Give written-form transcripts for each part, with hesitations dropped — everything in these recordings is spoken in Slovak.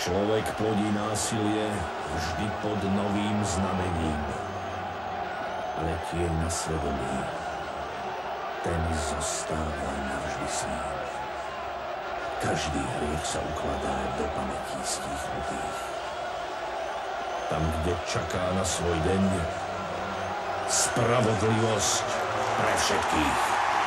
Človek plodí násilie vždy pod novým znamením. Ale tieň na svedomí, ten zostáva navždy s ním. Každý hriech sa ukladá do pamätí stíchnutých. Tam, kde čaká na svoj deň, spravodlivosť pre všetkých.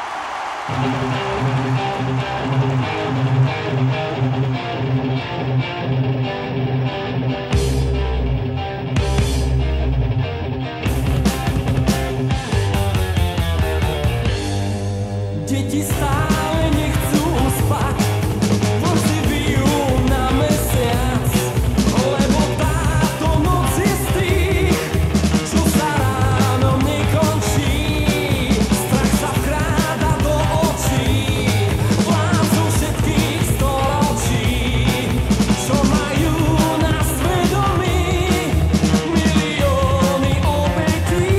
Deti stále nechcú spať, vlci bijú na mesiac, lebo táto noc je z tých, čo sa ráno nekončí. Strach sa vkráda do očí, vládzu všetkých storočí, čo majú na svedomí milióny obetí.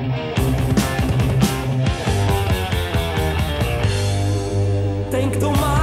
Ten, kto má